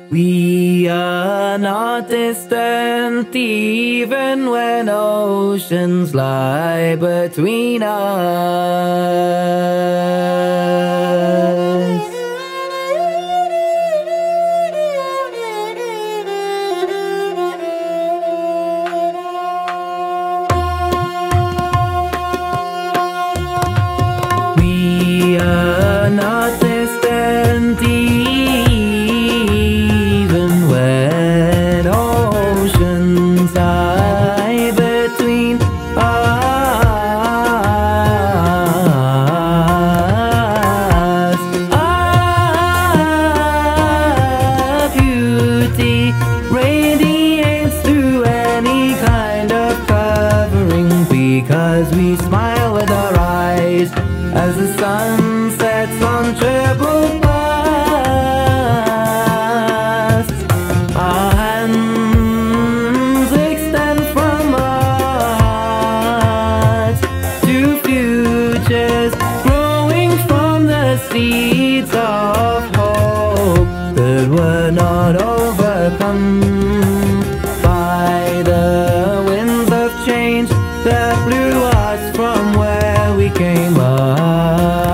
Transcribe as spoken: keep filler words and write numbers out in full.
We are not distant even when oceans lie between us. We are not distant even when oceans lie between us. Our beauty radiates through any kind of covering, because we smile with our eyes as the sun sets on triple past. Our hands extend from our hearts to futures growing from the seeds of hope that were not overcome by the winds of change that blew us from where we came up.